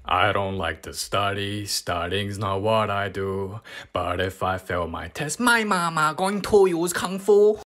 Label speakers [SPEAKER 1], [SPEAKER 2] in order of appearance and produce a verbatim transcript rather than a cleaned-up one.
[SPEAKER 1] I don't like to study, studying's not what I do. But if I fail my test, my mama going to use Kung Fu.